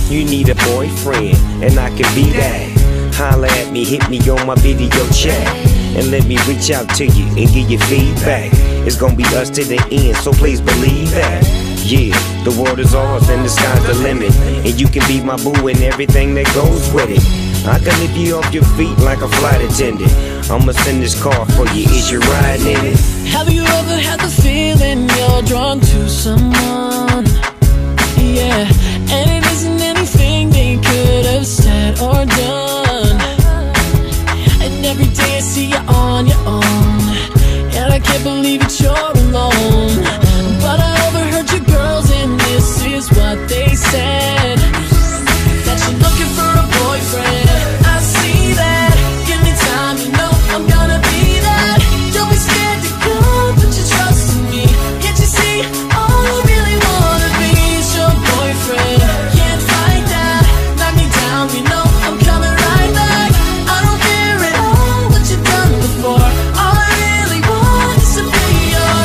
You need a boyfriend, and I can be that. Holla at me, hit me on my video chat, and let me reach out to you and give you feedback. It's gonna be us to the end, so please believe that. Yeah, the world is ours and the sky's the limit, and you can be my boo and everything that goes with it. I can lift you off your feet like a flight attendant. I'ma send this car for you, is you riding in it? Have you ever had the feeling you're drawn to someone? Yeah, and it isn't anything they could have said or done. And every day I see you on your own, and I can't believe that you're alone. But I overheard your girls, and this is what they said: that you're looking for a boyfriend. I see that. Give me time, you know I'm gonna be that. Don't be scared to come, put your trust in me. Can't you see, all I really wanna be is your boyfriend. Can't fight that, knock me down, you know I'm coming right back. I don't care at all what you've done before. All I really want is to be your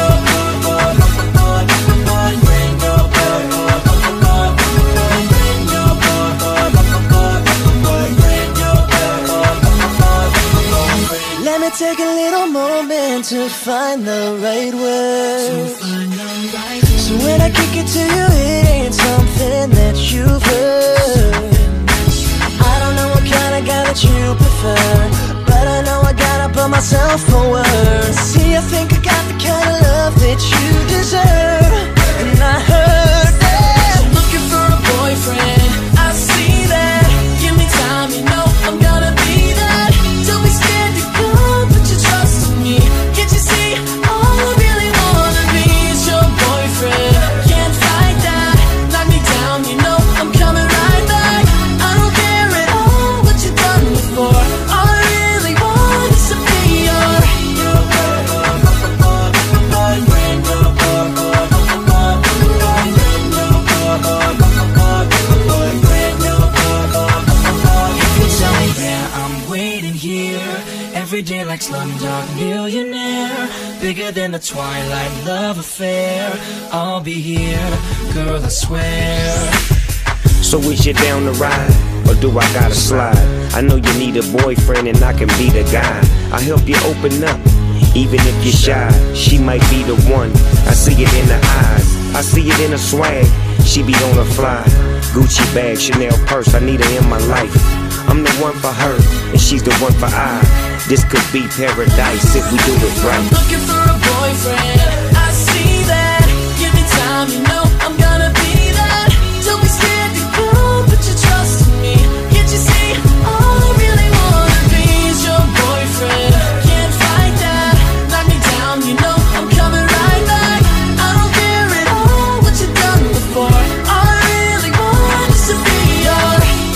Let me take a little moment to find the right word. So when I kick it to you, it ain't something that you've heard. I don't know what kind of guy that you prefer, but I know I gotta put myself forward. See, I think I got the kind of love that you deserve. And I heard that you're looking for a boyfriend. I see that. Give me time, you know I'm gonna be that. Don't be scared to come, put your trust in me. Can't you see, all I really wanna be is your boyfriend. Can't fight that, knock me down, you know I'm coming right back. I don't care at all what you've done before. All I really want is to be your every day like Slumdog Millionaire, bigger than the Twilight love affair. I'll be here, girl, I swear. So is you down to ride, or do I gotta slide? I know you need a boyfriend and I can be the guy. I help you open up, even if you're shy. She might be the one, I see it in her eyes, I see it in her swag. She be on her fly, Gucci bag, Chanel purse, I need her in my life. I'm the one for her, and she's the one for I. This could be paradise if we do it right. I'm looking for a boyfriend, I see that. Give me time, you know I'm gonna be that. Don't be scared to come, put your trust in me. Can't you see, all I really wanna be is your boyfriend. Can't fight that, knock me down, you know I'm coming right back. I don't care at all what you've done before. All I really want is to be your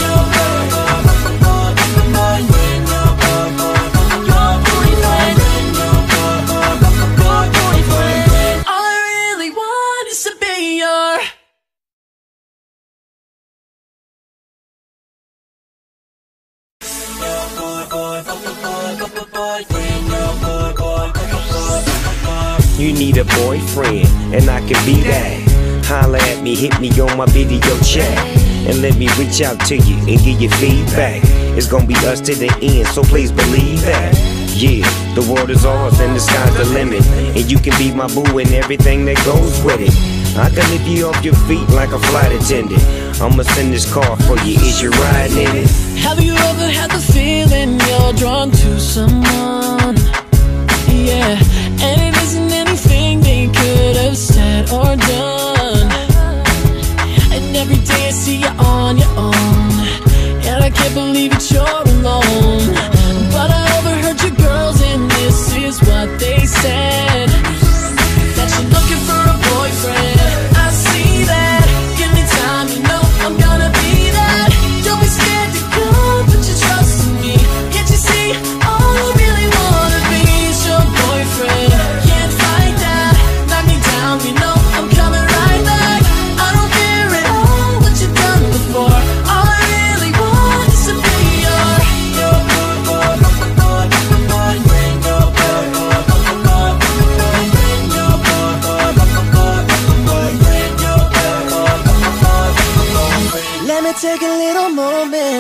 You need a boyfriend, and I can be that. Holla at me, hit me on my video chat, and let me reach out to you and give you feedback. It's gonna be us to the end, so please believe that. Yeah, the world is ours and the sky's the limit, and you can be my boo and everything that goes with it. I can lift you off your feet like a flight attendant. I'ma send this car for you, is you riding in it? Have you ever had the feeling you're drawn to someone? Yeah, and it isn't anything they could have said or done. And every day I see you on your own, and I can't believe that you're alone. But I overheard your girls, and this is what they said: that you're looking for a boyfriend. I see that. Give me time, you know I'm gonna be that. Don't be scared to come, put your trust in me. Can't you see, all I really wanna be is your boyfriend.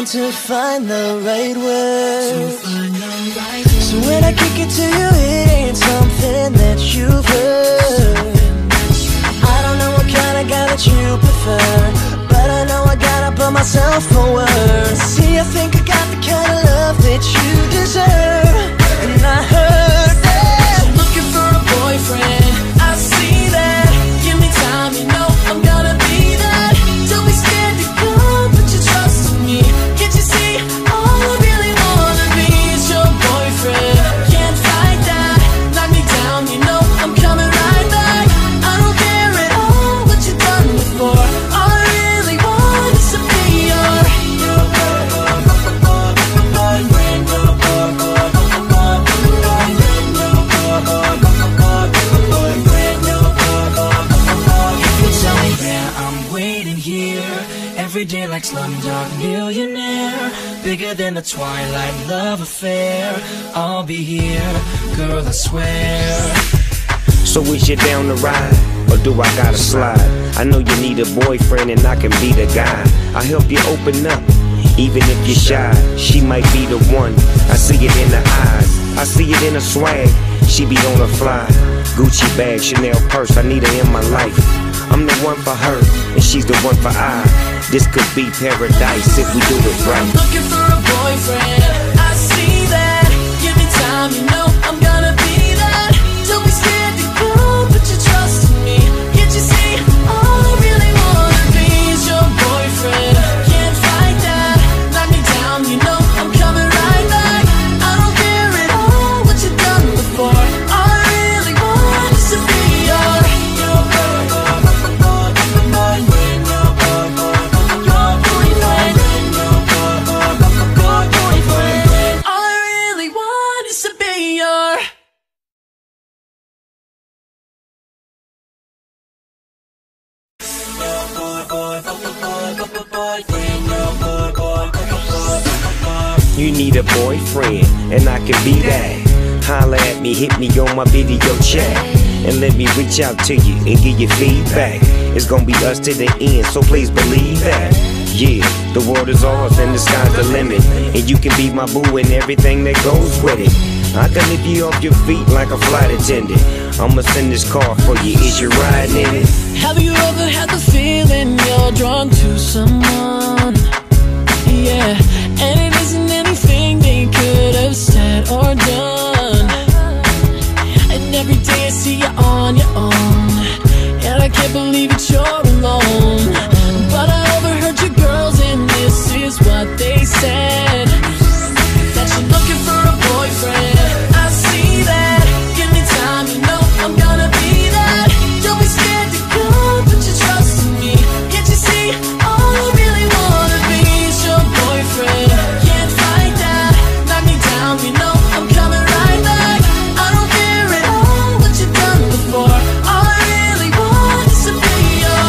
moment to find the right word. So when I kick it to you, it ain't something that you've heard. I don't know what kind of guy that you prefer, but I know I gotta put myself forward. See, I think I got the kind of love that you deserve. And I heard that you're looking for a boyfriend. I see that. Give me time, you know I'm gonna be that. Don't be scared to go, put your trust in me. Can't you see, all I really wanna be is your boyfriend. Can't fight that, knock me down, you know I'm coming right back. I don't care at all what you've done before. All I really want is to be your every day like Slumdog Millionaire, bigger than the Twilight love affair. I'll be here, girl, I swear. So is you down to ride, or do I gotta slide? I know you need a boyfriend and I can be the guy. I'll help you open up, even if you're shy. She might be the one, I see it in her eyes, I see it in her swag. She be on her fly, Gucci bag, Chanel purse, I need her in my life. I'm the one for her, and she's the one for I. This could be paradise if we do it right. I'm looking for a boyfriend, I see that. Give me time, you know I'm gonna be that. Don't be scared to go, put your trust in me. Can't you see, all I really wanna be is your boyfriend. Can't fight that, knock me down, you know I'm coming right back. I don't care at all what you've done before. All I really want is to be your You need a boyfriend, and I can be that. Holla at me, hit me on my video chat, and let me reach out to you and give you feedback. It's gonna be us to the end, so please believe that. Yeah, the world is ours and the sky's the limit, and you can be my boo and everything that goes with it. I can lift you off your feet like a flight attendant. I'ma send this car for you, is you riding in it? Have you ever had the feeling you're drawn to someone? Yeah, and it isn't anything they could have said or done. And every day I see you on your own, and I can't believe that you're alone. But I overheard your girls, and this is what they said: that you're looking for a boyfriend. I see that. Give me time, you know I'm gonna be that. Don't be scared to go, put your trust in me. Can't you see, all I really wanna be is your boyfriend. Can't fight that, knock me down, you know I'm coming right back. I don't care at all what you've done before. All I really want is to be your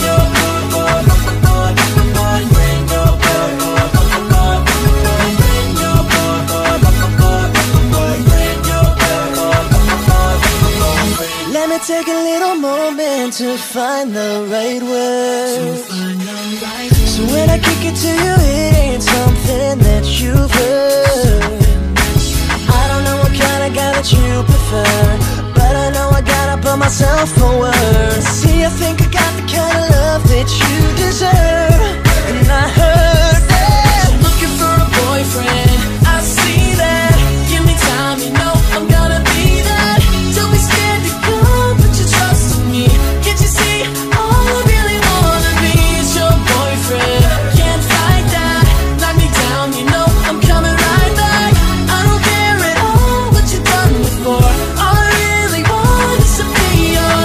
Let me take a little moment to find the right word. So when I kick it to you, it ain't something that you've heard. I don't know what kind of guy that you prefer, but I know I gotta put myself forward. See, I think I got the kind of love that you deserve. And I heard that you're looking for a boyfriend, I see that. Give me time, you know I'm gonna be that. Don't be scared to go, put your trust in me. Can't you see, all I really wanna be is your boyfriend. Can't fight that, knock me down, you know I'm coming right back. I don't care at all what you've done before. All I really want is to be your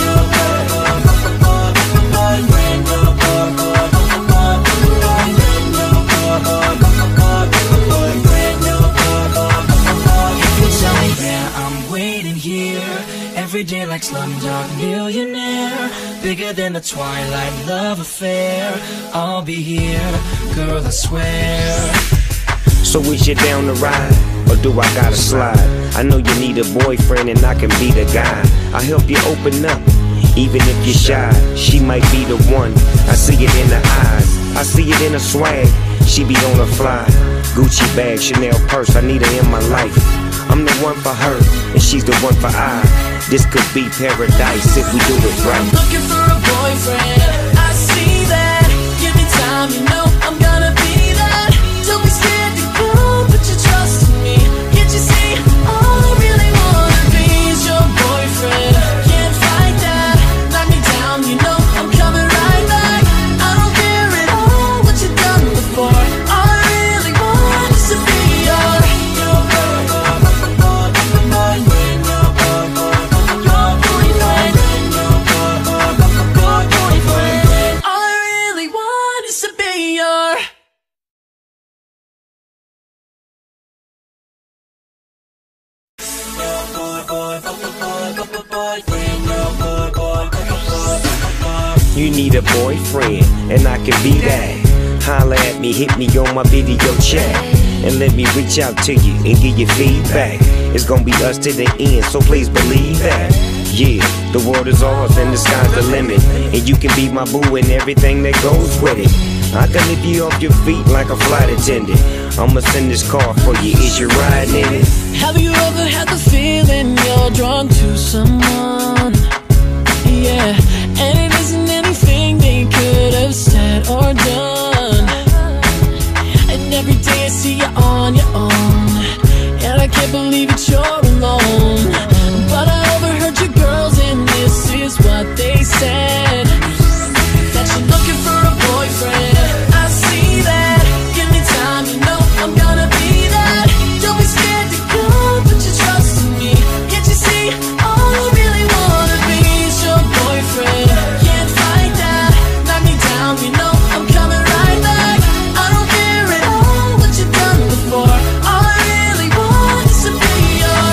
every day like Slumdog Millionaire, bigger than the Twilight love affair. I'll be here, girl, I swear. So is you down to ride, or do I gotta slide? I know you need a boyfriend and I can be the guy. I'll help you open up, even if you're shy. She might be the one, I see it in her eyes, I see it in her swag. She be on a fly, Gucci bag, Chanel purse, I need her in my life. I'm the one for her, and she's the one for I. This could be paradise if we do it right. I'm looking for a boyfriend, I see that. Give me time, you know I'm gonna be that. Don't be scared to go, put your trust in me. Can't you see, all I really wanna be is your boyfriend. Can't fight that, knock me down, you know I'm coming right back. I don't care at all what you've done before. All I really want is to be your You need a boyfriend, and I can be that. Holla at me, hit me on my video chat, and let me reach out to you and give you feedback. It's gonna be us to the end, so please believe that. Yeah, the world is ours and the sky's the limit, and you can be my boo and everything that goes with it. I can lift you off your feet like a flight attendant. I'ma send this car for you, is you riding in it? Have you ever had the feeling you're drawn to someone? Yeah, and it isn't anything they could have said or done. And every day I see you on your own, and I can't believe that you're alone. But I overheard your girls, and this is what they said: that you're looking for a boyfriend. I see that. Give me time, you know I'm gonna be that. Don't be scared to go, put your trust in me. Can't you see, all I really wanna be is your boyfriend. Can't fight that, knock me down, you know I'm coming right back. I don't care at all what you've done before. All I really want is to be your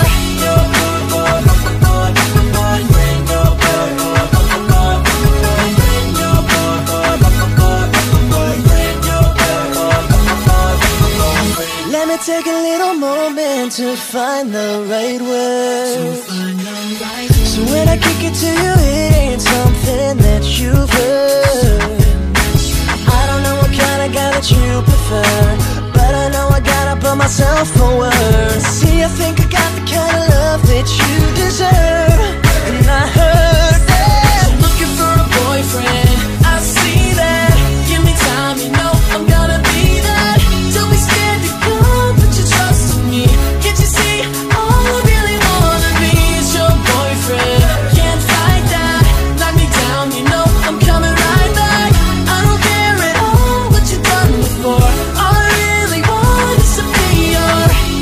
Let me take a little moment to find the right words. So when I kick it to you, it ain't something that you've heard. I don't know what kind of guy that you prefer, but I know I gotta put myself forward. See, I think I got the kind of love that you deserve, and I heard that you're looking for a boyfriend. I see that. Give me time, you know I'm gonna be that. Don't be scared to go, put your trust in me. Can't you see, all I really wanna be is your boyfriend. Can't fight that, knock me down, you know I'm coming right back. I don't care at all what you've done before. All I really want is to be your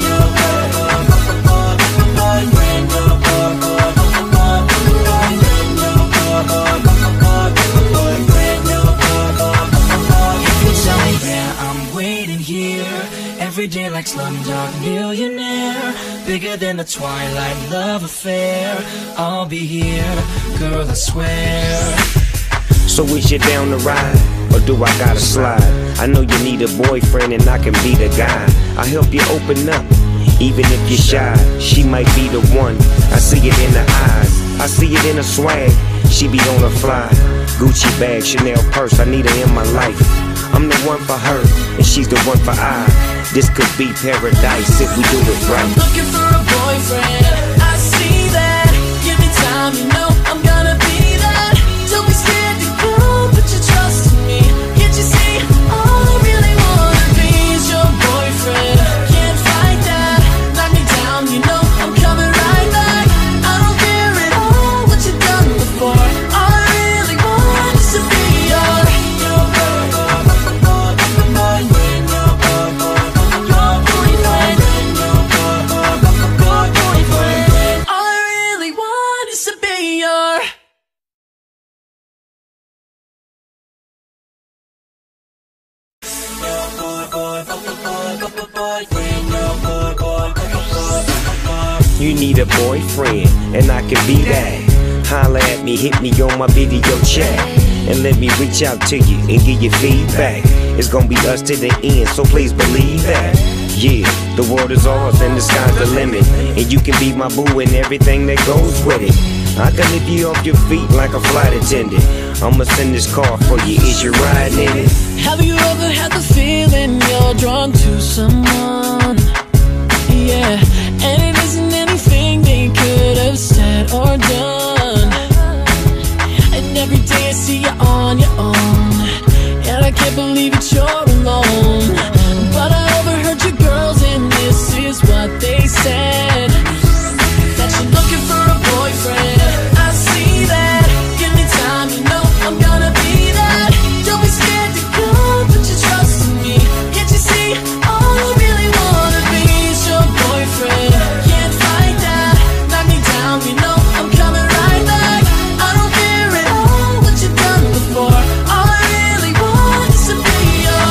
every day like Slumdog Millionaire, bigger than the Twilight love affair. I'll be here, girl, I swear. So is you down to ride, or do I gotta slide? I know you need a boyfriend, and I can be the guy. I'll help you open up, even if you're shy. She might be the one, I see it in her eyes, I see it in her swag. She be on a fly, Gucci bag, Chanel purse, I need her in my life. I'm the one for her, and she's the one for I. This could be paradise if we do it right. I'm looking for a boyfriend, I see that. Give me time, you know I'm gonna be that. Don't be scared to go, put your trust in me. Can't you see, all I really wanna be is your boyfriend. Can't fight that, knock me down, you know I'm coming right back. I don't care at all what you've done before. All I really want is to be your You need a boyfriend, and I can be that. Holla at me, hit me on my video chat, and let me reach out to you and give you feedback. It's gonna be us to the end, so please believe that. Yeah, the world is ours and the sky's the limit, and you can be my boo and everything that goes with it. I can lift you off your feet like a flight attendant. I'ma send this car for you, is you riding in it? Have you ever had the feeling you're drawn to someone? Yeah, and it isn't anything they could have said or done. And every day I see you on your own, and I can't believe that you're alone. But I overheard your girls, and this is what they said: that you're looking for a boyfriend. I see that. Give me time, you know I'm gonna be that. Don't be scared to go, put your trust in me. Can't you see, all I really wanna be is your boyfriend. Can't fight that, knock me down, you know I'm coming right back. I don't care at all what you've done before. All I really want is to be your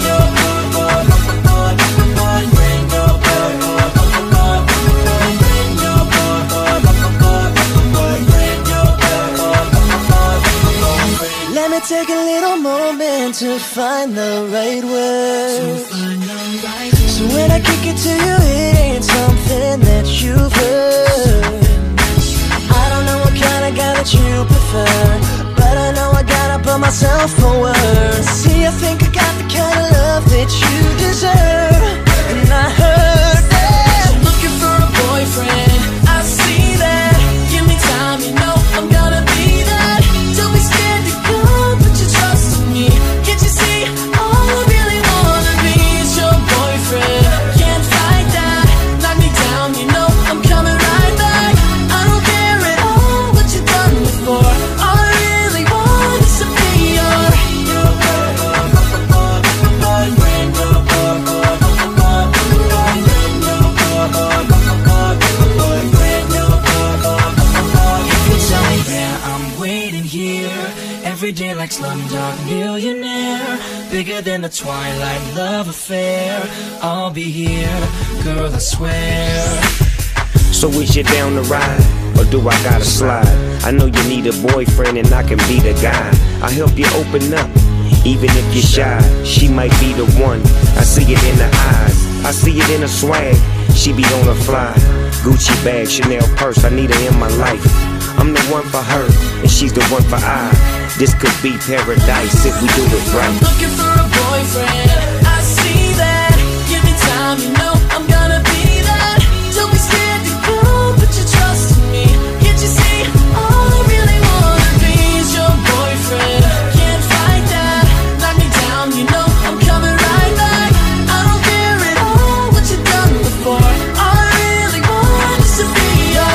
Let me take a little moment to find the right words. So when I kick it to you, it ain't something that you've heard. I don't know what kind of guy that you prefer, but I know I gotta put myself forward. See, I think I got the kind of love that you deserve. And I heard that you're looking for a boyfriend. I see that. Give me time, you know I'm gonna be that. Don't be scared to go, put your trust in me. Can't you see, all I really wanna be is your boyfriend. Can't fight that, knock me down, you know I'm coming right back. I don't care at all what you've done before. All I really want is to be your every day like Slumdog Millionaire, bigger than the Twilight love affair. I'll be here, girl, I swear. So is you down to ride, or do I gotta slide? I know you need a boyfriend and I can be the guy. I help you open up, even if you're shy. She might be the one, I see it in her eyes. I see it in her swag, she be on a fly. Gucci bag, Chanel purse, I need her in my life. I'm the one for her, and she's the one for I. This could be paradise if we do it right. I'm looking for a boyfriend, I see that. Give me time, you know I'm gonna be that. Don't be scared to go, put your trust in me. Can't you see, all I really wanna be is your boyfriend. Can't fight that, knock me down, you know I'm coming right back. I don't care at all what you've done before. All I really want is to be your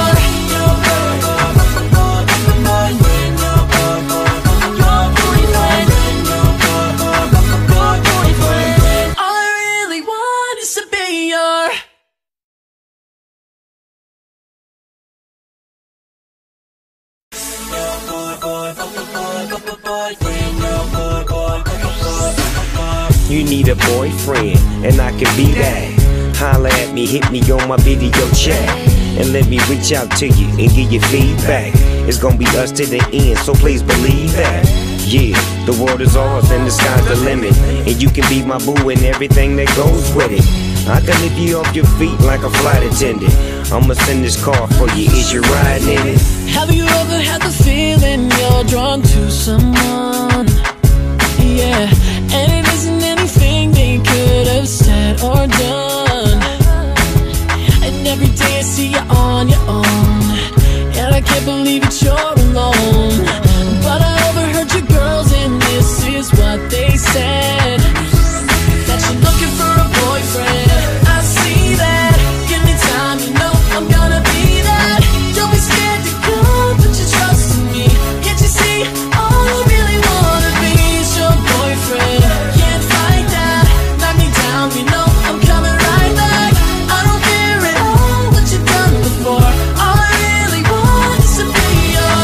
You need a boyfriend, and I can be that. Holla at me, hit me on my video chat, and let me reach out to you and give you feedback. It's gonna be us to the end, so please believe that. Yeah, the world is ours and the sky's the limit, and you can be my boo and everything that goes with it. I can lift you off your feet like a flight attendant. I'ma send this car for you, is you riding in it? Have you ever had the feeling you're drawn to someone? Yeah, and it isn't anything they could have said or done. And every day I see you on your own, and I can't believe that you're alone. But I overheard your girls, and this is what they said: that you're looking for a boyfriend. I see that. Give me time, you know I'm gonna be that. Don't be scared to go, put your trust in me. Can't you see, all I really wanna be is your boyfriend. Can't fight that, knock me down, you know I'm coming right back. I don't care at all what you've done before. All I really want is to be your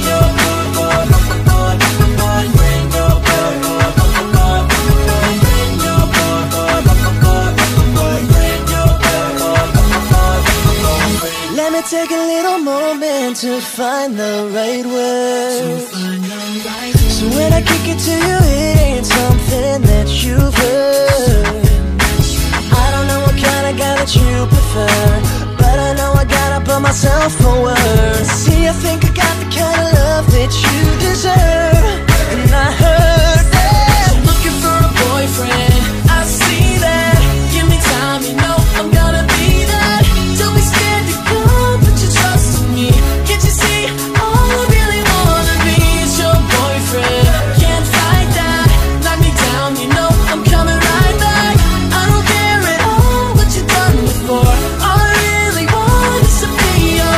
Let me take a little moment to find the right words. So when I kick it to you, it ain't something that you've heard. I don't know what kind of guy that you prefer, but I know I gotta put myself forward. See, I think I got the kind of love that you deserve. And I heard that you're looking for a boyfriend. I see that. Give me time, you know I'm gonna be that. Don't be scared to go, put your trust in me. Can't you see, all I really wanna be is your boyfriend. Can't fight that, knock me down, you know I'm coming right back. I don't care at all what you've done before. All I really want is to be your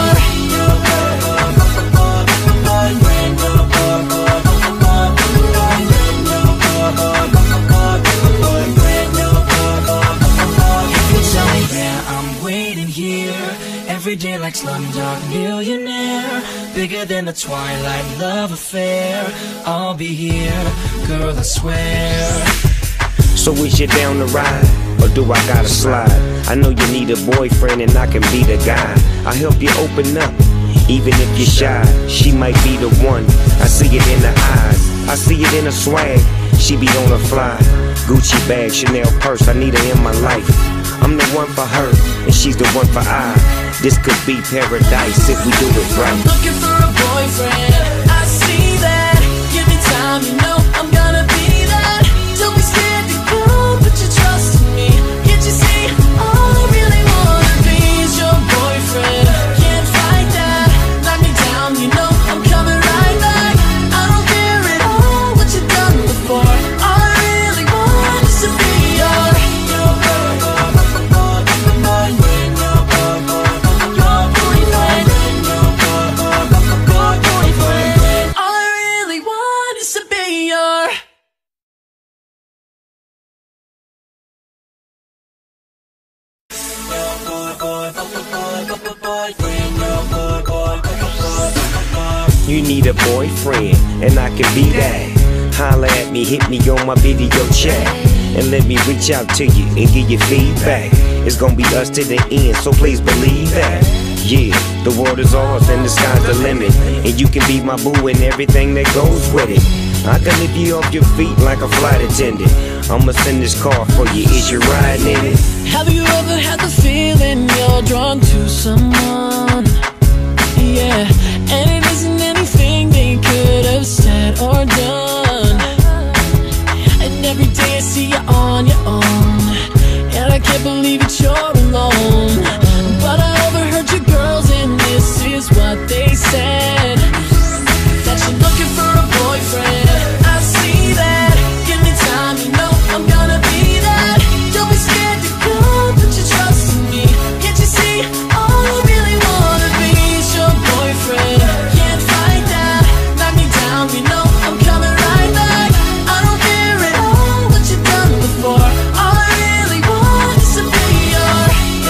every day like Slumdog Millionaire, bigger than the Twilight love affair. I'll be here, girl, I swear. So is you down to ride, or do I gotta slide? I know you need a boyfriend and I can be the guy. I help you open up, even if you're shy. She might be the one, I see it in her eyes, I see it in her swag. She be on a fly, Gucci bag, Chanel purse, I need her in my life. I'm the one for her, and she's the one for I. This could be paradise if we do it right. I'm looking for a boyfriend, I see that. Give me time, you know I'm gonna be that. Don't be scared to go, put your trust in me. Can't you see, all I really wanna be is your boyfriend. Can't fight that, knock me down, you know I'm coming right back. I don't care at all what you've done before. All I really want is to be your You need a boyfriend, and I can be that. Holla at me, hit me on my video chat, and let me reach out to you and give you feedback. It's gonna be us to the end, so please believe that. Yeah, the world is ours and the sky's the limit, and you can be my boo and everything that goes with it. I can lift you off your feet like a flight attendant. I'ma send this car for you, is you riding in it? Have you ever had the feeling you're drawn to someone? Yeah, and it isn't anything they could have said or done. And every day I see you on your own, and I can't believe that you're alone. But I overheard your girls, and this is what they said: that you're looking for a boyfriend. I see that. Give me time, you know I'm gonna be that. Don't be scared to go, put your trust in me. Can't you see, all I really wanna be is your boyfriend. Can't fight that, knock me down, you know I'm coming right back. I don't care at all what you've done before. All I really want is to be your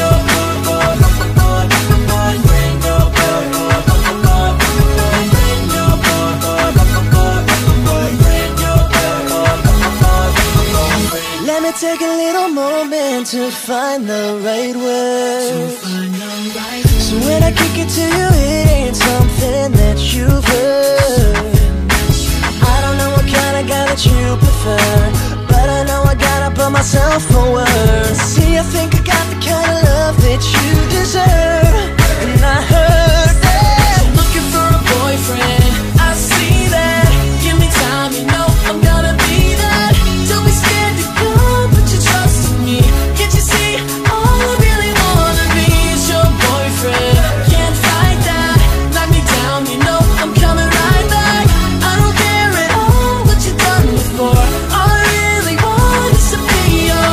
Let me take a little moment to find the right words. So when I kick it to you, it ain't something that you've heard. I don't know what kind of guy that you prefer, but I know I gotta put myself forward. See, I think I got the kind of love that you deserve. And I heard that you're looking for a boyfriend. I see that. Give me time, you know I'm gonna be that. Don't be scared to go, put your trust in me. Can't you see, all I really wanna be is your boyfriend. Can't fight that, knock me down, you know I'm coming right back. I don't care at all what you've done before. All I really want is to be your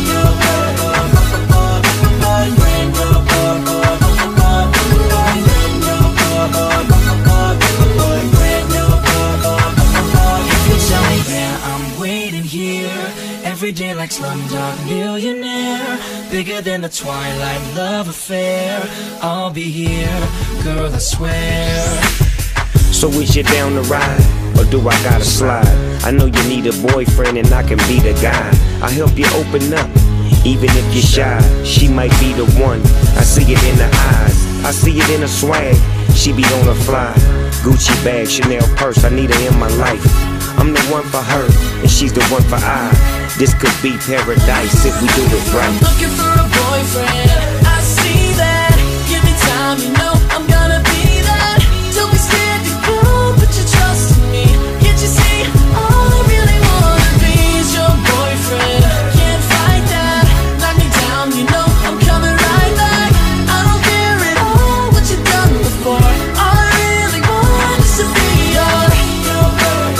every day like Slumdog Millionaire, bigger than the Twilight love affair. I'll be here, girl, I swear. So is you down to ride, or do I gotta slide? I know you need a boyfriend and I can be the guy. I help you open up, even if you're shy. She might be the one, I see it in her eyes, I see it in her swag. She be on a fly, Gucci bag, Chanel purse, I need her in my life. I'm the one for her, and she's the one for I. This could be paradise if we do it right. I'm looking for a boyfriend, I see that. Give me time, anytime, you know I'm gonna be that. Don't be scared to go, put your trust in me. Can't you see, all I really wanna be is your boyfriend. Can't fight that, knock me down, you know I'm coming right back. I don't care at all what you've done before. All I really want is to be your boyfriend.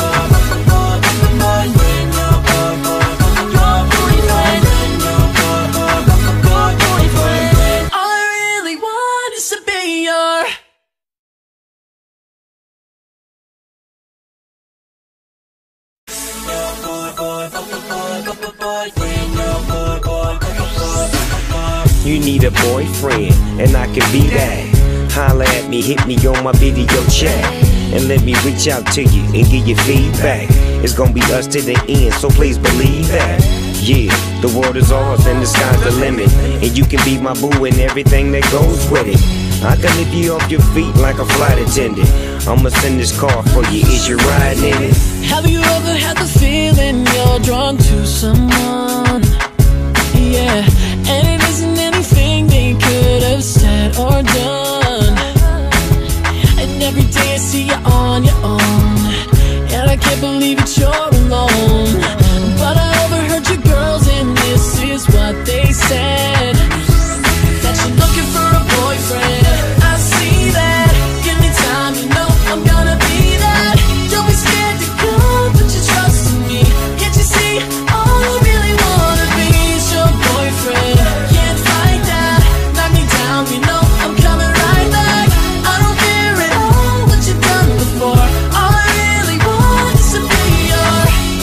All I really want is to be your. You need a boyfriend, and I can be that. Holla at me, hit me on my video chat, and let me reach out to you and give you feedback. It's gonna be us to the end, so please believe that. Yeah, the world is ours and the sky's the limit, and you can be my boo and everything that goes with it. I can lift you off your feet like a flight attendant. I'ma send this car for you, is you riding in it? Have you ever had the feeling you're drawn to someone? Yeah, and it isn't anything they could have said or done. And every day I see you on your own, and I can't believe that you're alone. But I overheard your girls, and this is what they said: that you're looking for a boyfriend. I see that. Give me time, you know I'm gonna be that. Don't be scared to go, put your trust in me. Can't you see, all I really wanna be is your boyfriend. Can't fight that, knock me down, you know I'm coming right back. I don't care at all what you've done before. All I really want is to be your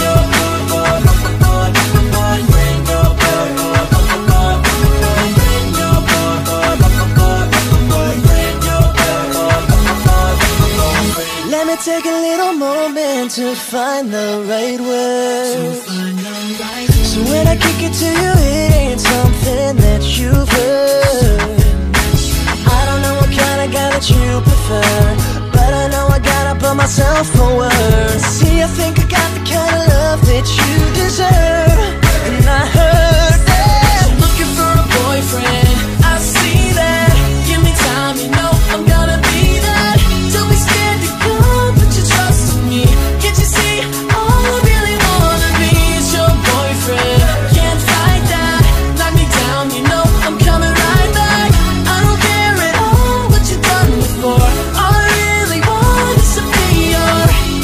Let me take a little moment to find the right words. So when I kick it to you, it ain't something that you've heard. I don't know what kind of guy that you prefer, but I know I gotta put myself forward. See, I think I got the kind of love that you deserve. And I heard that you're looking for a boyfriend. I see that. Give me time, you know I'm gonna be that. Don't be scared to go, put your trust in me. Can't you see, all I really wanna be is your boyfriend. Can't fight that, knock me down, you know I'm coming right back. I don't care at all what you've done before. All I really want is to be your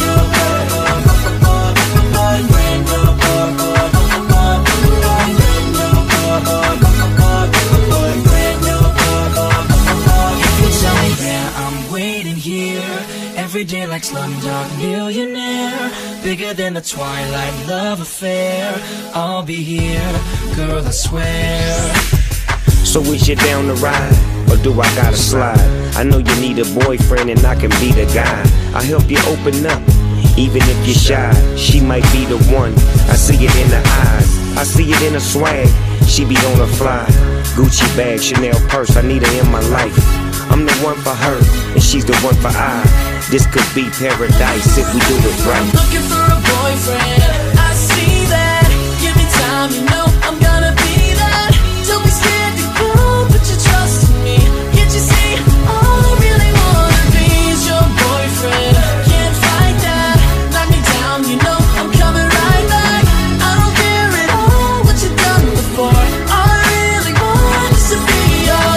every day like Slumdog Millionaire, bigger than the Twilight love affair. I'll be here, girl, I swear. So is you down to ride, or do I gotta slide? I know you need a boyfriend and I can be the guy. I help you open up, even if you're shy. She might be the one, I see it in her eyes, I see it in her swag. She be on her fly, Gucci bag, Chanel purse, I need her in my life. I'm the one for her, and she's the one for I. This could be paradise if we do it right. I'm looking for a boyfriend, I see that. Give me time, you know I'm gonna be that. Don't be scared to go, put your trust in me. Can't you see, all I really wanna be is your boyfriend. Can't fight that, knock me down, you know I'm coming right back. I don't care at all what you've done before. All I really want is to be your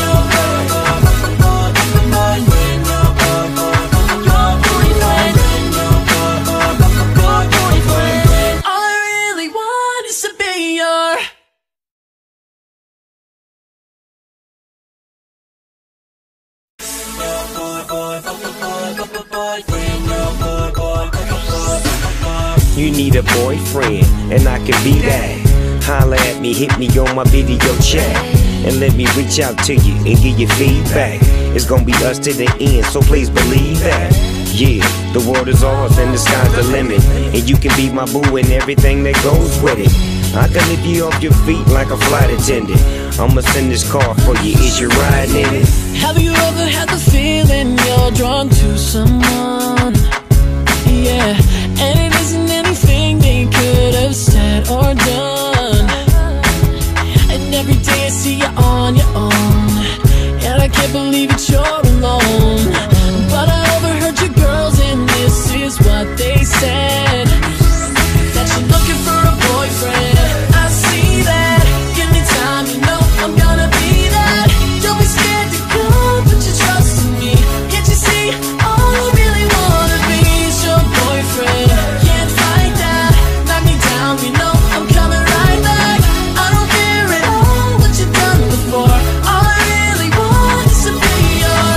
You need a boyfriend, and I can be that. Holla at me, hit me on my video chat, and let me reach out to you and give you feedback. It's gonna be us to the end, so please believe that. Yeah, the world is ours and the sky's the limit, and you can be my boo and everything that goes with it. I can lift you off your feet like a flight attendant. I'ma send this car for you, is you riding in it? Have you ever had the feeling you're drawn to someone? Yeah, and it isn't anything they could have said or done. And every day I see you on your own, and I can't believe that you're alone. But I overheard your girls and this is what they said, that you're looking for a boyfriend. I see that. Give me time, you know I'm gonna be that. Don't be scared to go, put your trust in me. Can't you see, all I really wanna be is your boyfriend. Can't fight that, knock me down, you know I'm coming right back. I don't care at all what you've done before. All I really want is to be your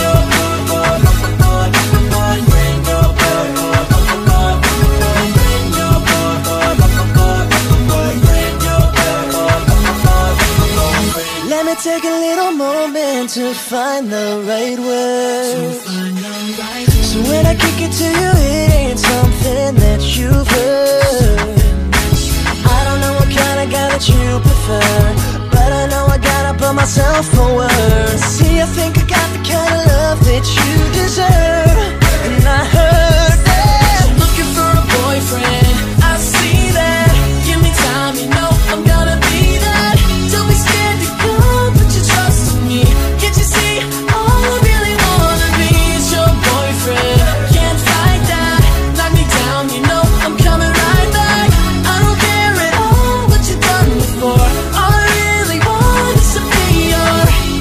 Let me take a little moment to find the right word. So when I kick it to you, it ain't something that you've heard. I don't know what kind of guy that you prefer, but I know I gotta put myself forward. See, I think I got the kind of love that you deserve. And I heard that you're looking for a boyfriend. I see that. Give me time, you know I'm gonna be that. Don't be scared to go, put your trust in me. Can't you see, all I really wanna be is your boyfriend. Can't fight that, knock me down, you know I'm coming right back. I don't care at all what you've done before. All I really want is to be your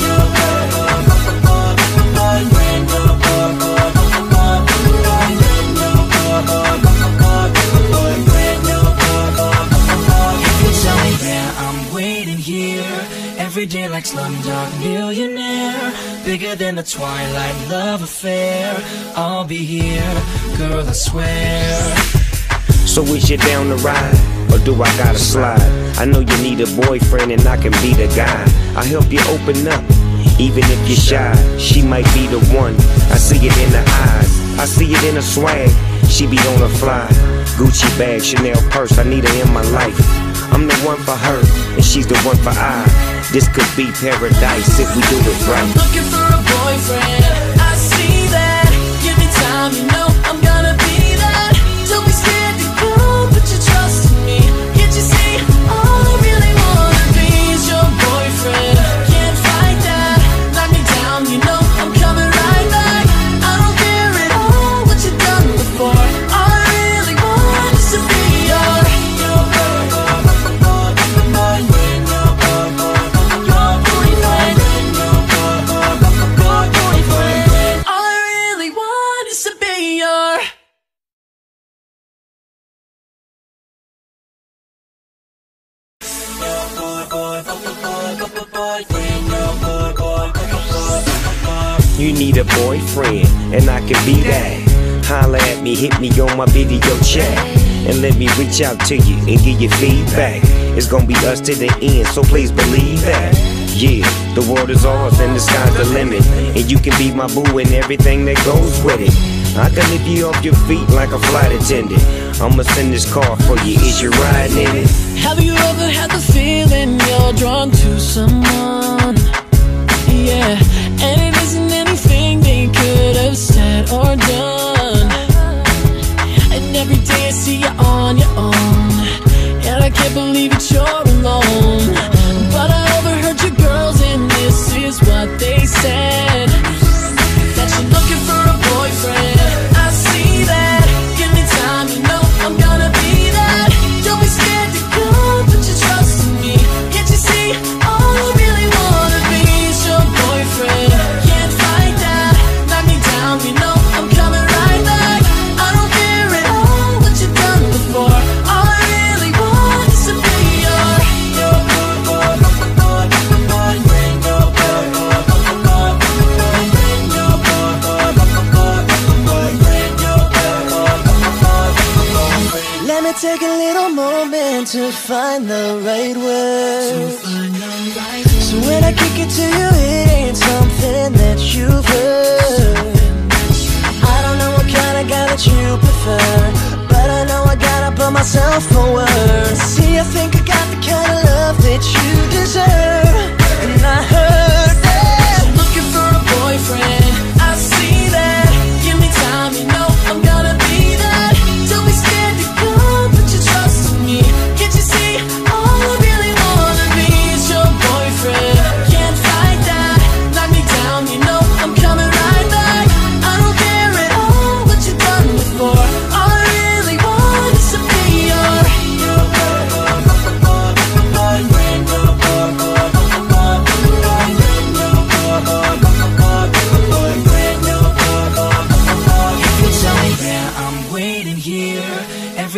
every day like Slumdog Millionaire, bigger than the Twilight love affair. I'll be here, girl, I swear. So is you down to ride, or do I gotta slide? I know you need a boyfriend and I can be the guy. I'll help you open up, even if you're shy. She might be the one, I see it in her eyes, I see it in her swag. She be on her fly, Gucci bag, Chanel purse, I need her in my life. I'm the one for her, and she's the one for I. This could be paradise if we do it right. I'm looking for a boyfriend, I see that. Give me time, you know I'm gonna be that. Don't be scared to go, put your trust in me. Can't you see, all I really wanna be is your boyfriend. Can't fight that, knock me down, you know I'm coming right back. I don't care at all what you've done before. All I really want is to be your You need a boyfriend, and I can be that. Holla at me, hit me on my video chat, and let me reach out to you and give you feedback. It's gonna be us to the end, so please believe that. Yeah, the world is ours and the sky's the limit, and you can be my boo and everything that goes with it. I can lift you off your feet like a flight attendant. I'ma send this car for you, is you riding in it? Have you ever had the feeling you're drawn to someone? Yeah, and it isn't anything they could have said or done. And every day I see you on your own, and I can't believe that you're alone. But I overheard your girls and this is what they said, that you're looking for a boyfriend. I see that. Give me time, you know I'm gonna be that. Don't be scared to go, put your trust in me. Can't you see, all I really wanna be is your boyfriend. Can't fight that, knock me down, you know I'm coming right back. I don't care at all what you've done before. All I really want is to be your Let me take a little moment to find the right word. So when I kick it to you, it ain't something that you've heard. I don't know what kind of guy that you prefer, but I know I gotta put myself forward. See, I think I got the kind of love that you deserve. And I heard that you're looking for a boyfriend. I see that. Give me time, you know I'm gonna be that. Don't be scared to go, put your trust in me. Can't you see, all I really wanna be is your boyfriend. Can't fight that, knock me down, you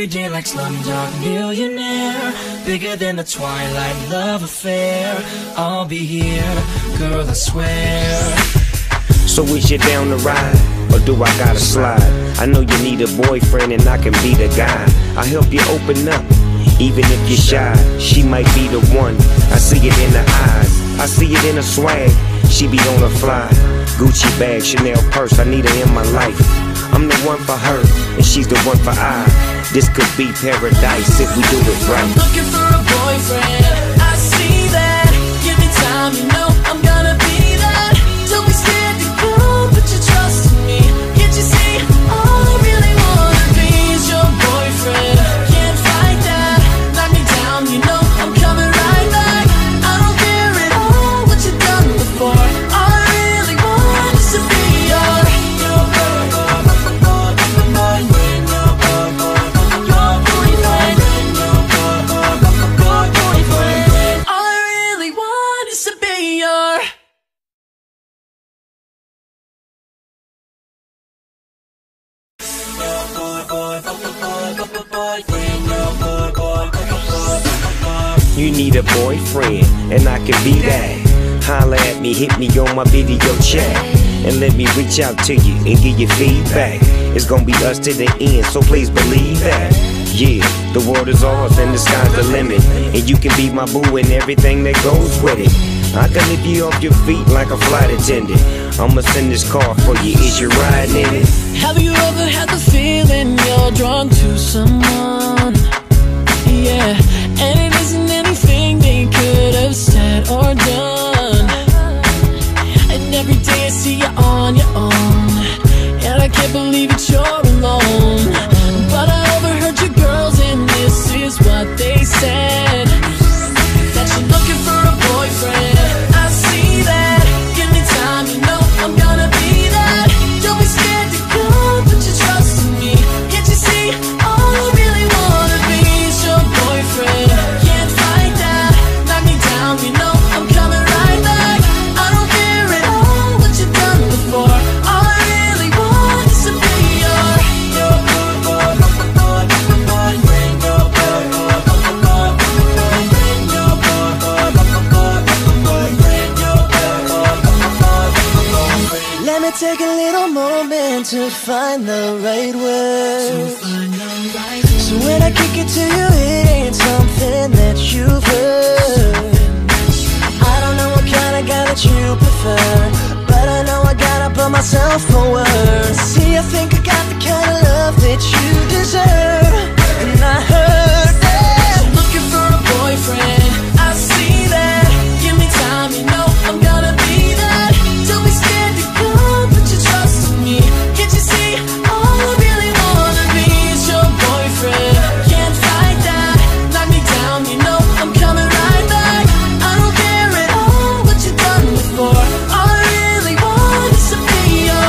Every day like Slumdog Millionaire, bigger than the Twilight love affair. I'll be here, girl, I swear. So is you down to ride, or do I gotta slide? I know you need a boyfriend and I can be the guy. I'll help you open up, even if you're shy. She might be the one, I see it in her eyes, I see it in her swag. She be on the fly, Gucci bag, Chanel purse, I need her in my life. I'm the one for her, and she's the one for I. This could be paradise if we do it right. I'm looking for a boyfriend, I see that. Give me time, you know I'm gonna be that. Don't be scared to go, put your trust in me. Can't you see, all I really wanna be is your boyfriend. Can't fight that, knock me down, you know I'm coming right back. I don't care at all what you've done before. All I really want is to be your You need a boyfriend, and I can be that. Holla at me, hit me on my video chat, and let me reach out to you and give you feedback. It's gonna be us to the end, so please believe that. Yeah, the world is ours and the sky's the limit, and you can be my boo and everything that goes with it. I can lift you off your feet like a flight attendant. I'ma send this car for you, is you riding in it? Have you ever had the feeling you're drawn to someone? Yeah, and it isn't anything they could have said or done. And every day I see you on your own, and I can't believe that you're alone. But I overheard your girls, and this is what they said: that you're looking for a boyfriend. I see that. Give me time, you know I'm gonna be that. Don't be scared to go, put your trust in me. Can't you see, all I really wanna be is your boyfriend. Can't fight that, knock me down, you know I'm coming right back. I don't care at all what you've done before. All I really want is to be your Let me take a little moment to find the right words. So when I kick it to you, it ain't something that you've heard. I don't know what kind of guy that you prefer, but I know I gotta put myself forward. See, I think I got the kind of love that you deserve, and I heard that you're looking for a boyfriend. I see that. Give me time, you know I'm gonna be that. Don't be scared to go, put your trust in me. Can't you see, all I really wanna be is your boyfriend. Can't fight that, knock me down, you know I'm coming right back. I don't care at all what you've done before. All I really want is to be your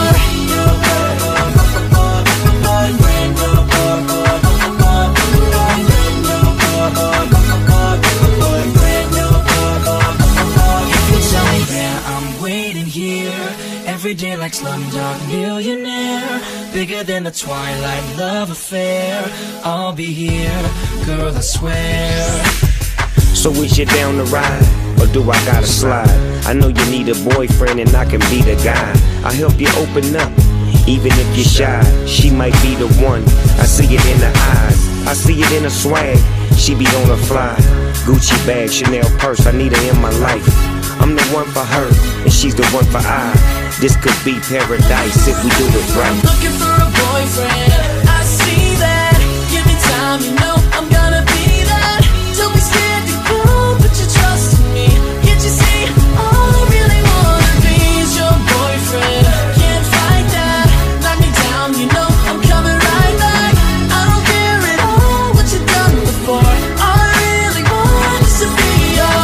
every day like Slumdog Millionaire, bigger than the Twilight love affair. I'll be here, girl, I swear. So is you down to ride, or do I gotta slide? I know you need a boyfriend and I can be the guy. I'll help you open up, even if you're shy. She might be the one, I see it in her eyes, I see it in her swag. She be on the fly, Gucci bag, Chanel purse, I need her in my life. I'm the one for her, and she's the one for I. This could be paradise if we do it right. I'm looking for a boyfriend, I see that. Give me time, you know I'm gonna be that. Don't be scared to go, put your trust in me. Can't you see, all I really wanna be is your boyfriend. Can't fight that, knock me down, you know I'm coming right back. I don't care at all what you've done before. All I really want is to be your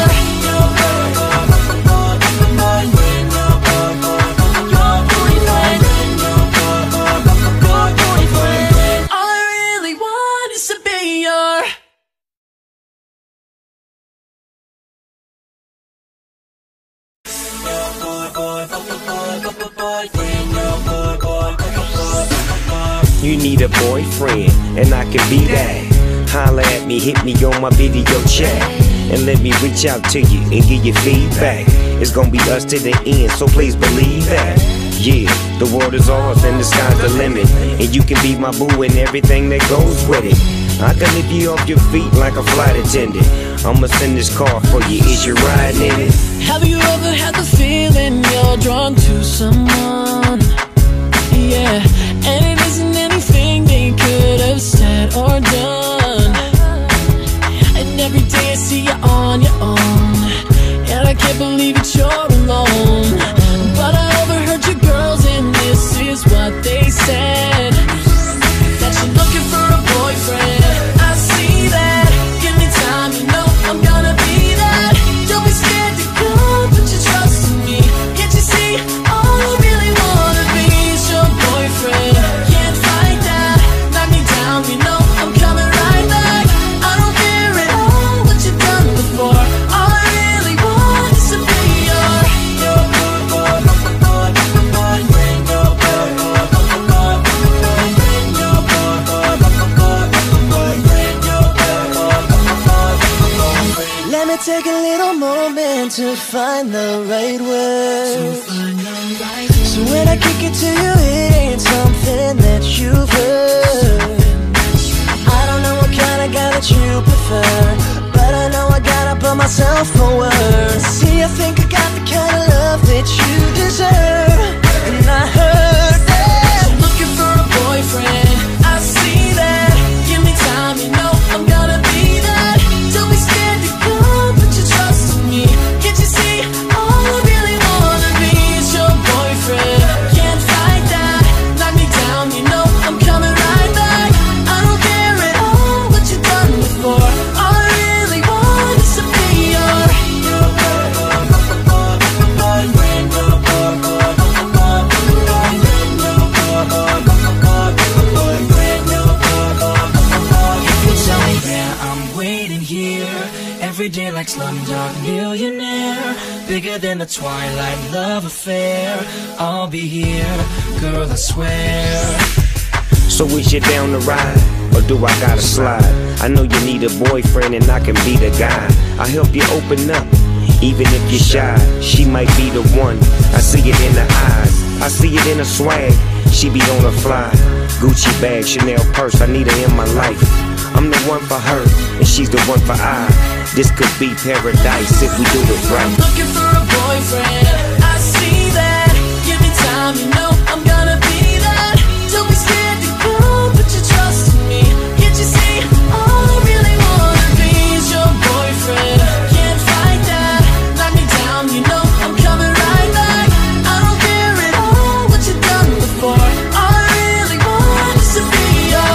boyfriend. You need a boyfriend, and I can be that. Holla at me, hit me on my video chat, and let me reach out to you and give you feedback. It's gonna be us to the end, so please believe that. Yeah, the world is ours and the sky's the limit, and you can be my boo and everything that goes with it. I can lift you off your feet like a flight attendant. I'ma send this car for you, is you riding in it? Have you ever had the feeling you're drawn to someone? Yeah, and it isn't anything they could have said or done. And every day I see you on your own, and I can't believe that you're alone. But I overheard your girls, and this is what they said: that you're looking for a boyfriend. I see that. Give me time, you know I'm gonna be that. Don't be scared to go, put your trust in me. Can't you see, all I really wanna be is your boyfriend. Can't fight that, knock me down, you know I'm coming right back. I don't care at all what you've done before. All I really want is to be your Let me take a little moment to find the right words. So when I kick it to you, it ain't something that you've heard. I don't know what kind of guy that you prefer, but I know I gotta put myself forward. See, I think I got the kind of love that you deserve, and I heard that you're looking for a boyfriend. I see that. Give me time, you know I'm gonna be that. Don't be scared to go, put your trust in me. Can't you see, all I really wanna be is your boyfriend. Can't fight that, knock me down, you know I'm coming right back. I don't care at all what you've done before. All I really want is to be your every day like Slumdog Millionaire, bigger than the Twilight love affair. I'll be here, girl, I swear. So is you down to ride, or do I gotta slide? I know you need a boyfriend and I can be the guy. I help you open up, even if you're shy. She might be the one, I see it in her eyes, I see it in her swag. She be on a fly, Gucci bag, Chanel purse, I need her in my life. I'm the one for her, and she's the one for I. This could be paradise if we do it right. I'm looking for a boyfriend, I see that. Give me time, you know I'm gonna be that. Don't be scared to go, put your trust in me. Can't you see, all I really wanna be is your boyfriend. Can't fight that, knock me down, you know I'm coming right back. I don't care at all what you've done before. All I really want is to be your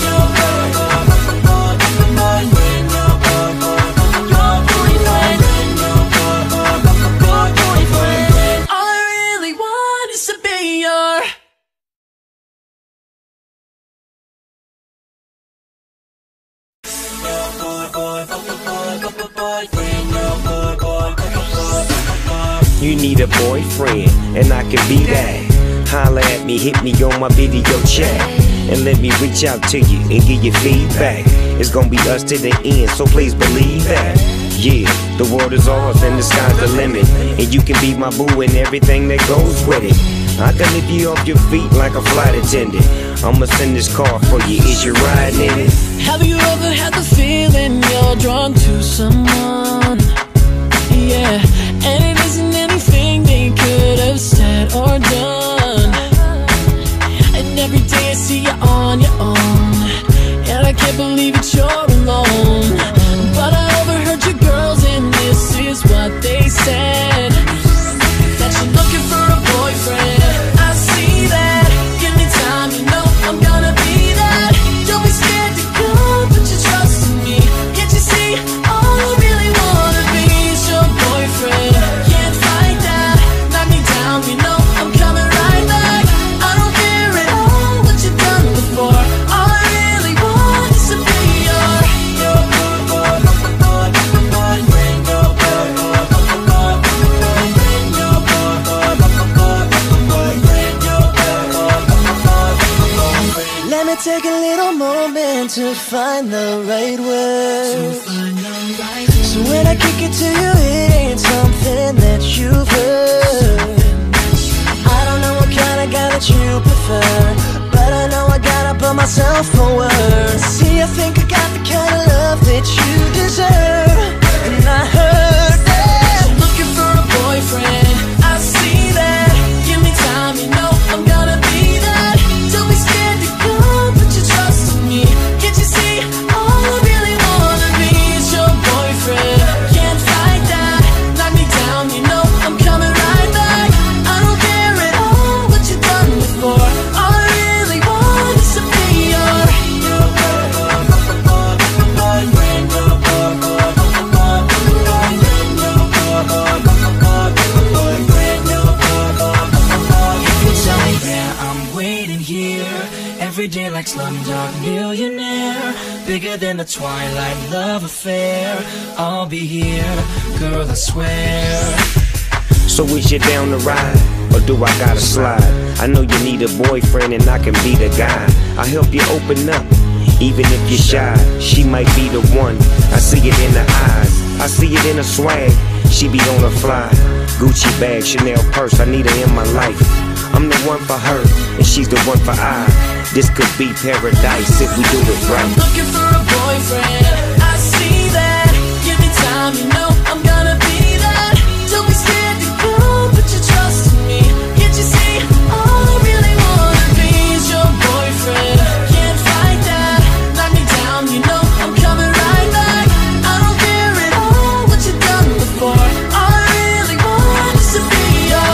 You need a boyfriend, and I can be that. Holla at me, hit me on my video chat, and let me reach out to you and give you feedback. It's gonna be us to the end, so please believe that. Yeah, the world is ours and the sky's the limit, and you can be my boo and everything that goes with it. I can lift you off your feet like a flight attendant. I'ma send this car for you, is you riding in it? Have you ever had the feeling you're drawn to someone? Yeah, and it isn't anything they could have said or done. And every day I see you on your own, and I can't believe that you're alone. But I overheard your girls, and this is what they said: that you're looking for a boyfriend. I see that. Give me time, you know I'm gonna be that. Don't be scared to go, put your trust in me. Can't you see, all I really wanna be is your boyfriend. Can't fight that, knock me down, you know I'm coming right back. I don't care at all what you've done before. All I really want is to be your me take a little moment to find the right words. So when I kick it to you, it ain't something that you've heard. I don't know what kind of guy that you prefer, but I know I gotta put myself forward. See, I think I got the kind of love that you deserve. And I heard that you're looking for a boyfriend. I see that. Give me time, you know I'm gonna be that. Don't be scared to go, put your trust in me. Can't you see, all I really wanna be is your boyfriend. Can't fight that, knock me down, you know I'm coming right back. I don't care at all what you've done before. All I really want is to be your every day like Slumdog Millionaire, bigger than the Twilight love affair. I'll be here, girl, I swear. So is you down to ride, or do I gotta slide? I know you need a boyfriend and I can be the guy. I help you open up, even if you're shy. She might be the one, I see it in her eyes, I see it in her swag. She be on a fly, Gucci bag, Chanel purse, I need her in my life. I'm the one for her, and she's the one for I. This could be paradise if we do it right. I'm looking for a boyfriend, I see that. Give me time, you know I'm gonna be that. Don't be scared to go, put your trust in me. Can't you see, all I really wanna be is your boyfriend. Can't fight that, knock me down, you know I'm coming right back. I don't care at all what you've done before. All I really want is to be your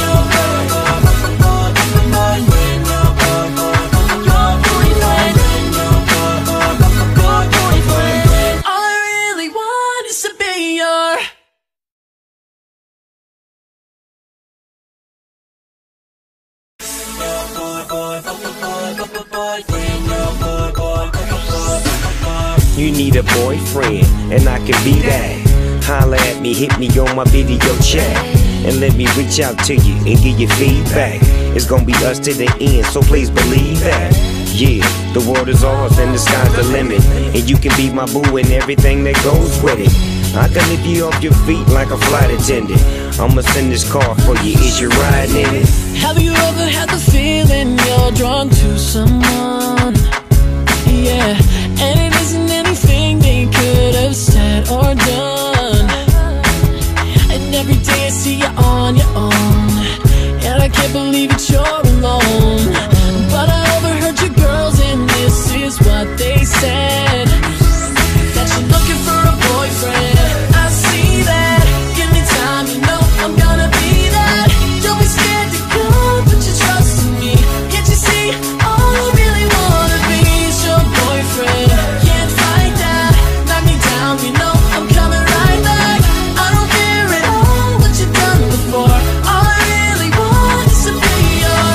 You need a boyfriend, and I can be that. Holla at me, hit me on my video chat, and let me reach out to you and give you feedback. It's gonna be us to the end, so please believe that. Yeah, the world is ours and the sky's the limit, and you can be my boo and everything that goes with it. I can lift you off your feet like a flight attendant. I'ma send this car for you, is you riding in it? Have you ever had the feeling you're drawn to someone? Yeah, and it isn't anything they could have said or done. And every day I see you on your own, and I can't believe that you're alone. But I overheard your girls, and this is what they said: that you're looking for a boyfriend. I see that. Give me time, you know I'm gonna be that. Don't be scared to go, put your trust in me. Can't you see, all I really wanna be is your boyfriend. Can't fight that, knock me down, you know I'm coming right back. I don't care at all what you've done before. All I really want is to be your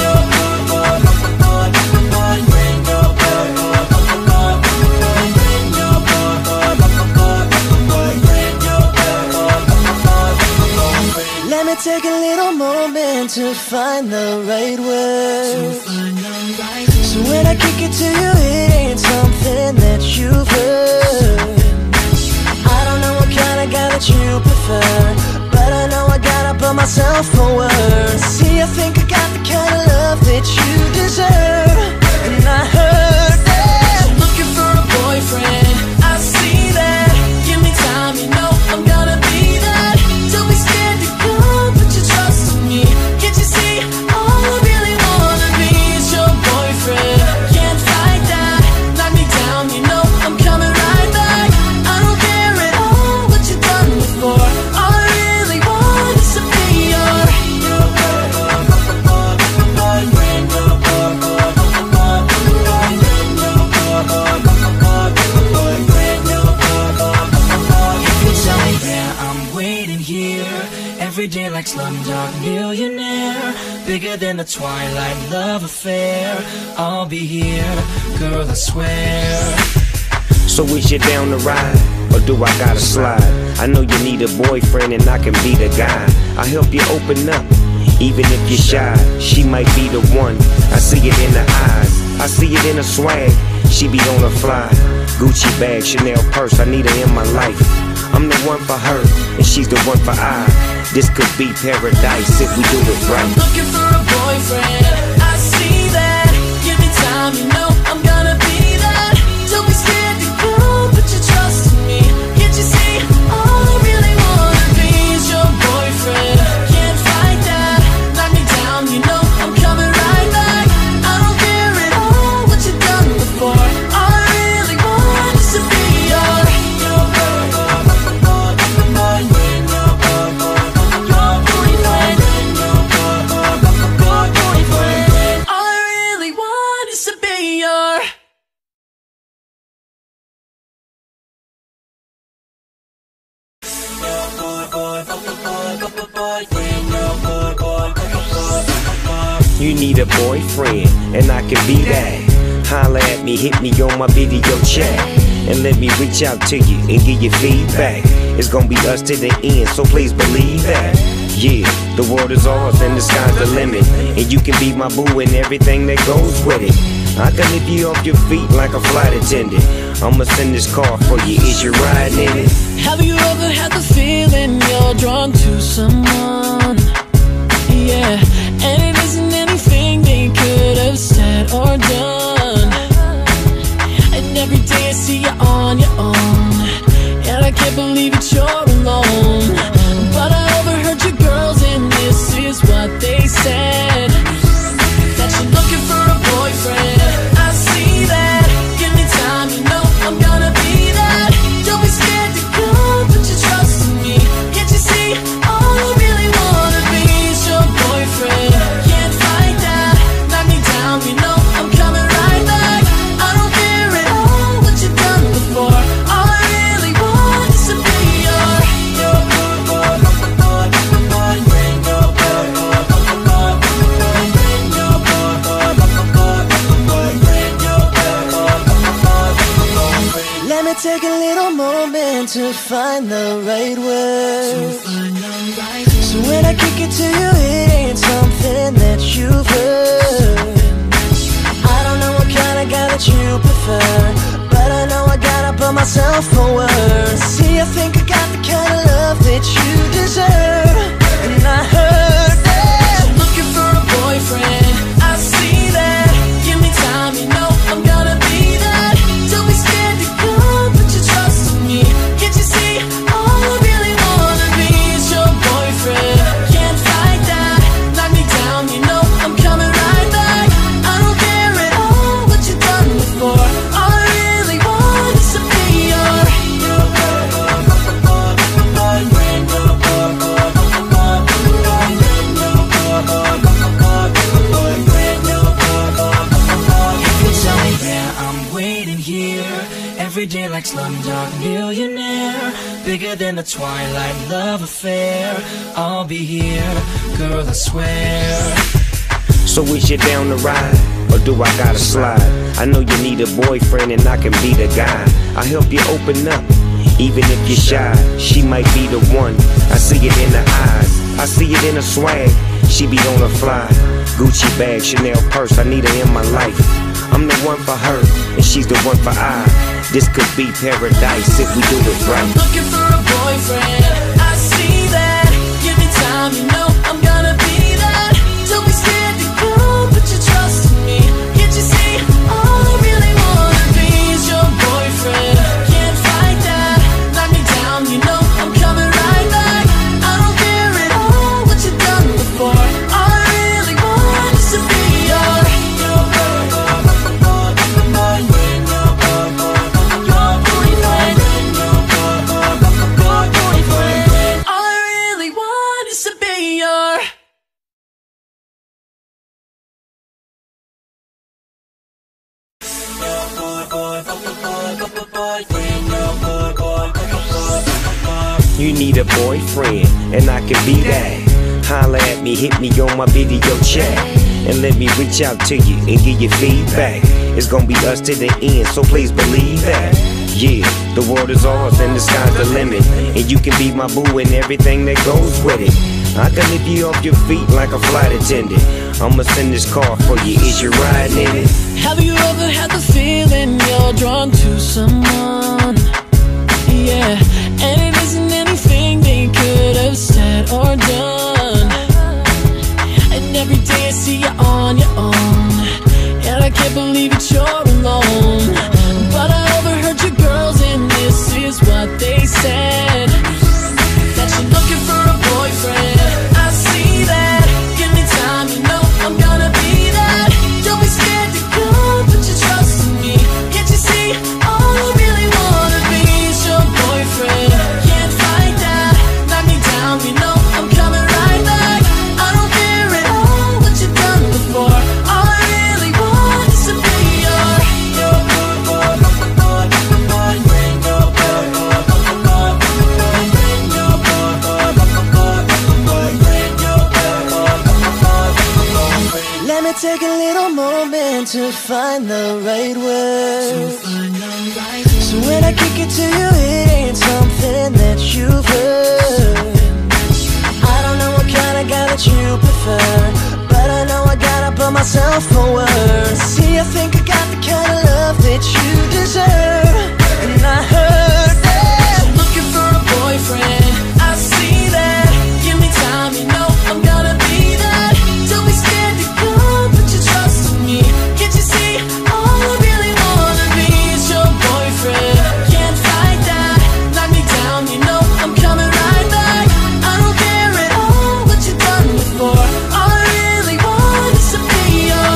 Let me take a little moment to find the right words. So when I kick it to you, it ain't something that you've heard. I don't know what kind of guy that you prefer, but I know I gotta put myself forward. See, I think I got the kind of love that you deserve. And I heard that you're looking for a boyfriend. I see that. Give me time, you know I'm gonna be that. Don't be scared to go, put your trust in me. Can't you see, all I really wanna be is your boyfriend. Can't fight that, knock me down, you know I'm coming right back. I don't care at all what you've done before. All I really want is to be your every day like Slumdog Millionaire, bigger than the Twilight love affair. I'll be here, girl, I swear. So is you down to ride, or do I gotta slide? I know you need a boyfriend and I can be the guy. I help you open up, even if you're shy. She might be the one, I see it in her eyes, I see it in her swag. She be on the fly. Gucci bag, Chanel purse, I need her in my life. I'm the one for her, and she's the one for I. This could be paradise if we do it right. I'm looking for a boyfriend, I see that. Give me time, you know I'm gonna be that. Don't be scared to go, put your trust in me. Can't you see, all I really wanna be is your boyfriend. Can't fight that, knock me down, you know I'm coming right back. I don't care at all what you've done before. All I really want is to be your You need a boyfriend, and I can be that. Holla at me, hit me on my video chat, and let me reach out to you and give you feedback. It's gonna be us to the end, so please believe that. Yeah, the world is ours and the sky's the limit, and you can be my boo and everything that goes with it. I can lift you off your feet like a flight attendant. I'ma send this car for you, is you riding in it? Have you ever had the feeling you're drawn to someone? Yeah, and it isn't anything they could have said or done. And every day I see you on your own, and I can't believe that you're alone. But I overheard your girls, and this is what they said: that you're looking for a boyfriend. I see that. Give me time, you know I'm gonna be that. Don't be scared to go, put your trust in me. Can't you see, all I really wanna be is your boyfriend. Can't fight that, knock me down, you know I'm coming right back. I don't care at all what you've done before. All I really want is to be your Let me take a little moment to find the right word. So when I kick it to you, it ain't something that you've heard. I don't know what kind of guy that you prefer, but I know I gotta put myself forward. See, I think I got the kind of love that you deserve. And I heard that you're looking for a boyfriend. I see that. Give me time, you know I'm gonna be that. Don't be scared to go, put your trust in me. Can't you see, all I really wanna be is your boyfriend. Can't fight that, knock me down, you know I'm coming right back. I don't care at all what you've done before. All I really want is to be your every day like Slumdog Millionaire, bigger than the Twilight love affair. I'll be here, girl, I swear. So is you down to ride, or do I gotta slide? I know you need a boyfriend and I can be the guy. I help you open up, even if you're shy. She might be the one, I see it in her eyes. I see it in her swag, she be on the fly. Gucci bag, Chanel purse, I need her in my life. I'm the one for her, and she's the one for I. This could be paradise if we do it right. I'm looking for a boyfriend, I see that. Give me time, you know I'm gonna be that. Don't be scared to go, put your trust in me. Can't you see, all I really wanna be is your boyfriend. Can't fight that, knock me down, you know I'm coming right back. I don't care at all what you've done before. All I really want is to be your You need a boyfriend, and I can be that. Holla at me, hit me on my video chat, and let me reach out to you and give you feedback. It's gonna be us to the end, so please believe that. Yeah, the world is ours and the sky's the limit, and you can be my boo and everything that goes with it. I can lift you off your feet like a flight attendant. I'ma send this car for you, is you riding in it? Have you believe it, you're alone. But I overheard your girls and this is what they said, that you're looking for a boyfriend. I see that, give me time, you know I'm gonna be that. Don't be scared to go, put your trust in me. Can't you see, all I really wanna be is your boyfriend. Can't fight that, knock me down, you know I'm coming right back. I don't care at all what you've done before. All I really want is to be your Let me take a little moment to find the right words. So when I kick it to you, it ain't something that you've heard. I don't know what kind of guy that you prefer, but I know I gotta put myself forward. See, I think I got the kind of love that you deserve. And I heard that you're looking for a boyfriend. I see that, give me time, you know I'm gonna be that. Don't be scared to go, put your trust in me. Can't you see, all I really wanna be is your boyfriend. Can't fight that, knock me down, you know I'm coming right back. I don't care at all what you've done before. All I really want is to be your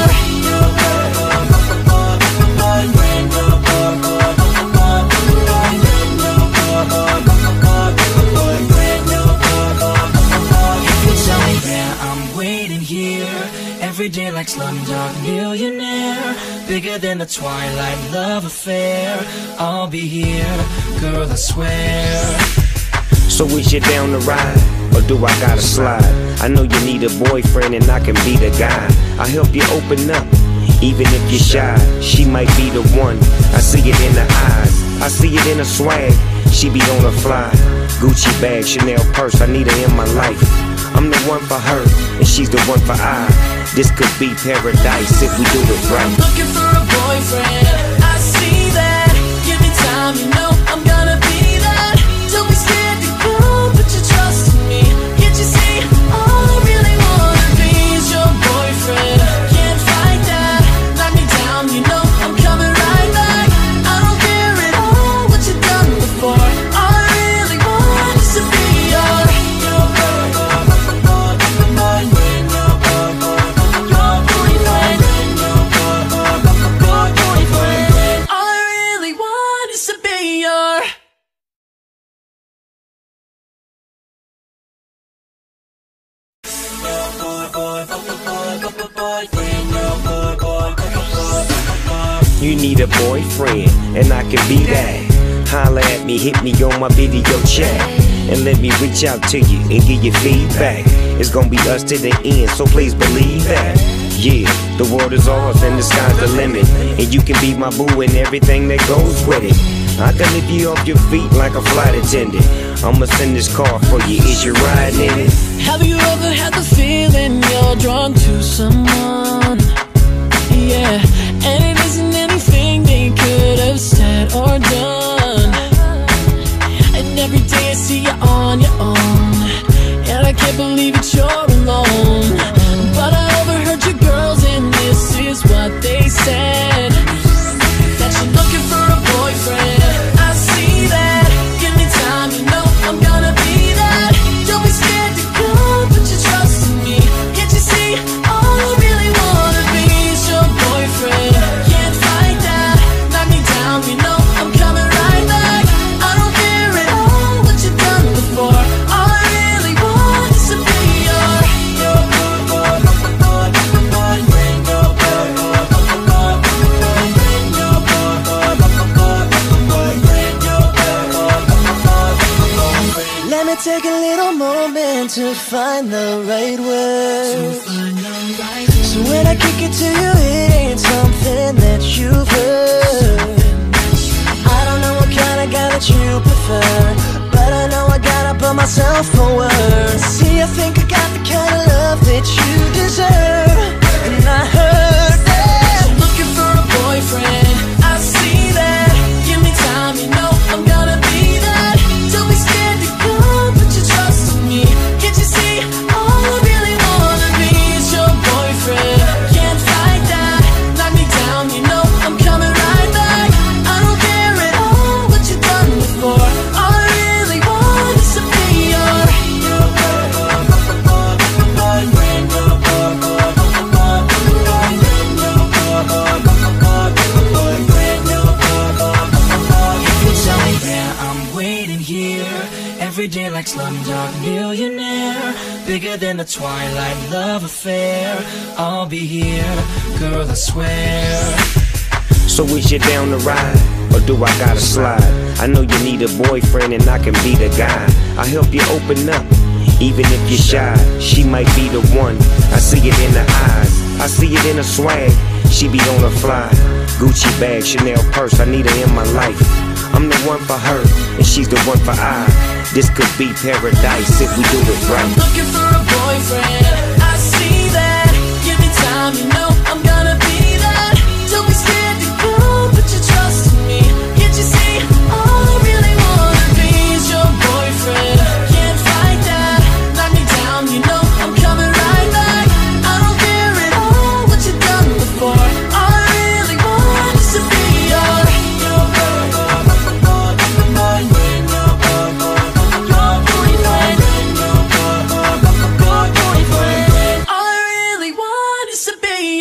every day like Slumdog Millionaire, bigger than the Twilight love affair. I'll be here, girl, I swear. So is you down to ride, or do I gotta slide? I know you need a boyfriend and I can be the guy. I'll help you open up, even if you're shy. She might be the one, I see it in her eyes, I see it in her swag. She be on her fly, Gucci bag, Chanel purse, I need her in my life. I'm the one for her, and she's the one for I. This could be paradise if we do it right. I'm looking for a boyfriend, I see that. Give me time, you know I'm gonna be that. Don't be scared to go, put your trust in me. Can't you see, all I really wanna be is your boyfriend. Can't fight that, knock me down, you know I'm coming right back. I don't care at all what you've done before. All I really want is to be your You need a boyfriend, and I can be that. Holla at me, hit me on my video chat, and let me reach out to you and give you feedback. It's gonna be us to the end, so please believe that. Yeah, the world is ours and the sky's the limit, and you can be my boo and everything that goes with it. I can lift you off your feet like a flight attendant. I'ma send this car for you, is you riding in it? Have you ever had the feeling you're drawn to someone? Yeah, and it isn't anything they could have said or done. And every day I see you on your own, and I can't believe it, you're alone. But I overheard your girls and this is what they said, that you're looking for a boyfriend. I see that, give me time, you know I'm gonna be that. Don't be scared to go, put your trust in me. Can't you see, all I really wanna be is your boyfriend. Can't fight that, knock me down, you know I'm coming right back. I don't care at all what you've done before. All I really want is to be your Let me take a little moment to find the right words. So when I kick it to you, it ain't something that you've heard. I don't know what kind of guy that you prefer, but I know I gotta put myself forward. See, I think I got the kind of love that you deserve. And I heard that you're looking for a boyfriend. I see that, give me time, you know I'm gonna be that. Don't be scared to go, put your trust in me. Can't you see, all I really wanna be is your boyfriend. Can't fight that, knock me down, you know every day like Slumdog Millionaire, bigger than the Twilight love affair. I'll be here, girl, I swear. So is you down to ride, or do I gotta slide? I know you need a boyfriend and I can be the guy. I'll help you open up, even if you're shy. She might be the one, I see it in her eyes, I see it in her swag. She be on her fly, Gucci bag, Chanel purse, I need her in my life. I'm the one for her, and she's the one for I. This could be paradise if we do it right. I'm looking for a boyfriend, I see that. Give me time, you know I'm gonna be that. Don't be scared to go, put your trust in me. Can't you see, all I really wanna be is your boyfriend. Can't fight that, knock me down, you know I'm coming right back. I don't care at all what you've done before. All I really want is to be your boyfriend. All I really want is to be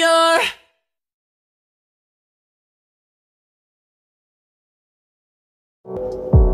your